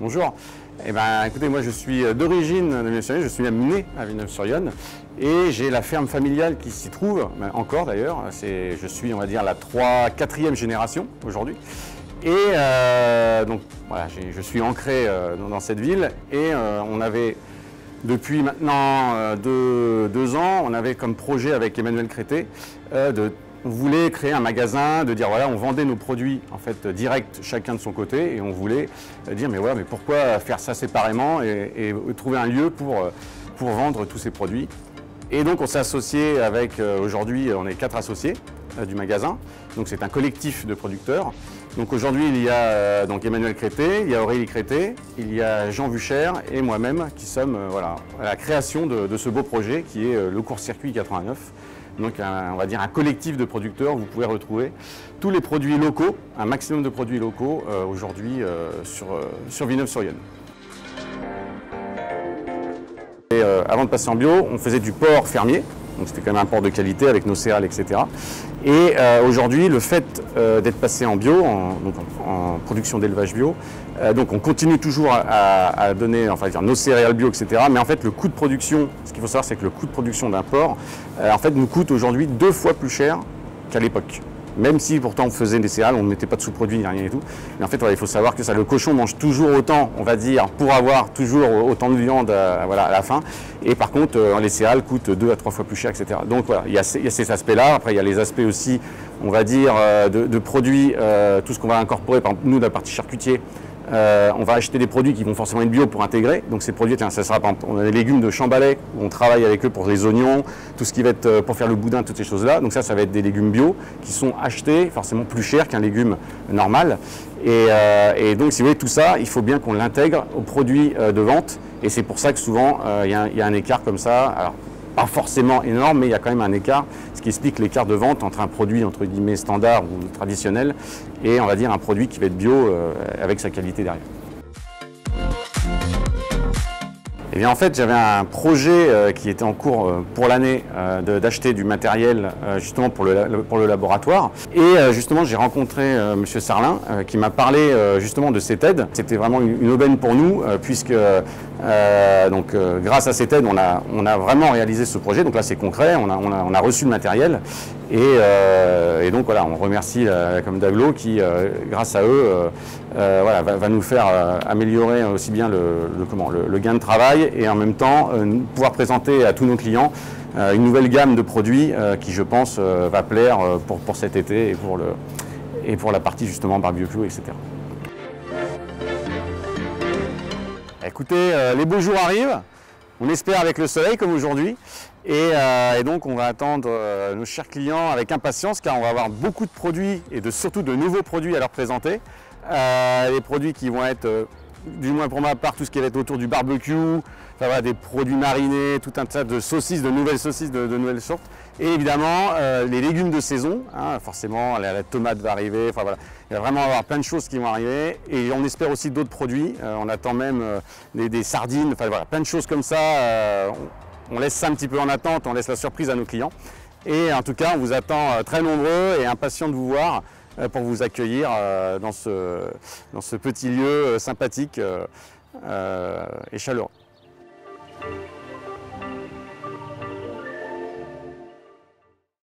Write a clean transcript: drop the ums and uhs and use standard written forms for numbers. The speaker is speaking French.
Bonjour. Eh ben, écoutez, moi je suis d'origine de Villeneuve-sur-Yonne, je suis même né à Villeneuve-sur-Yonne et j'ai la ferme familiale qui s'y trouve, encore d'ailleurs. Je suis, on va dire, la 4e génération aujourd'hui. Et donc voilà, je suis ancré dans cette ville et on avait, depuis maintenant 2 ans, on avait comme projet avec Emmanuel Crété on voulait créer un magasin, de dire voilà, on vendait nos produits en fait direct chacun de son côté et on voulait dire mais ouais, mais pourquoi faire ça séparément et trouver un lieu pour vendre tous ces produits. Et donc on s'est associé avec, aujourd'hui on est 4 associés du magasin, donc c'est un collectif de producteurs. Donc aujourd'hui il y a donc Emmanuel Crété, il y a Aurélie Crété, il y a Jean Vuchère et moi-même qui sommes voilà, à la création de ce beau projet qui est le court-circuit 89. Donc on va dire un collectif de producteurs où vous pouvez retrouver tous les produits locaux, un maximum de produits locaux aujourd'hui sur Villeneuve-sur-Yonne. Avant de passer en bio, on faisait du porc fermier, donc c'était quand même un porc de qualité avec nos céréales, etc. Et aujourd'hui, le fait d'être passé en bio, en production d'élevage bio, donc on continue toujours à donner enfin, nos céréales bio, etc. Mais en fait, le coût de production, ce qu'il faut savoir, c'est que le coût de production d'un porc, en fait, nous coûte aujourd'hui 2 fois plus cher qu'à l'époque. Même si pourtant on faisait des céréales, on ne mettait pas de sous-produits ni rien et tout. Mais en fait, voilà, il faut savoir que ça, le cochon mange toujours autant, on va dire, pour avoir toujours autant de viande voilà, à la fin. Et par contre, les céréales coûtent 2 à 3 fois plus cher, etc. Donc voilà, il y a ces aspects-là. Après, il y a les aspects aussi, on va dire, de produits, tout ce qu'on va incorporer, par exemple, nous, de la partie charcutier. On va acheter des produits qui vont forcément être bio pour intégrer. Donc ces produits, tiens, ça sera par exemple, on a des légumes de Chambalais, où on travaille avec eux pour les oignons, tout ce qui va être pour faire le boudin, toutes ces choses-là. Donc ça va être des légumes bio qui sont achetés forcément plus cher qu'un légume normal. Et donc si vous voulez tout ça, il faut bien qu'on l'intègre aux produits de vente. Et c'est pour ça que souvent il y a un écart comme ça. Alors, pas forcément énorme, mais il y a quand même un écart, ce qui explique l'écart de vente entre un produit entre guillemets standard ou traditionnel et on va dire un produit qui va être bio avec sa qualité derrière. Et bien en fait j'avais un projet qui était en cours pour l'année d'acheter du matériel justement pour le laboratoire et justement j'ai rencontré M. Sarlin qui m'a parlé justement de cette aide. C'était vraiment une aubaine pour nous puisque grâce à cette aide on a vraiment réalisé ce projet. Donc là c'est concret, on a reçu le matériel et donc voilà, on remercie comme Daglo qui grâce à eux voilà, va nous faire améliorer aussi bien le gain de travail et en même temps pouvoir présenter à tous nos clients une nouvelle gamme de produits qui je pense va plaire pour cet été et pour la partie justement barbecue, etc. Écoutez, les beaux jours arrivent, on espère avec le soleil comme aujourd'hui et donc on va attendre nos chers clients avec impatience car on va avoir beaucoup de produits et surtout de nouveaux produits à leur présenter. Les produits qui vont être, du moins pour ma part, tout ce qui va être autour du barbecue, enfin, voilà, des produits marinés, tout un tas de saucisses, de nouvelles saucisses de nouvelles sortes. Et évidemment, les légumes de saison, hein, forcément, la tomate va arriver, enfin, voilà. Il va vraiment avoir plein de choses qui vont arriver. Et on espère aussi d'autres produits, on attend même des sardines, enfin voilà, plein de choses comme ça. On laisse ça un petit peu en attente, on laisse la surprise à nos clients. Et en tout cas, on vous attend très nombreux et impatients de vous voir pour vous accueillir dans ce petit lieu sympathique et chaleureux.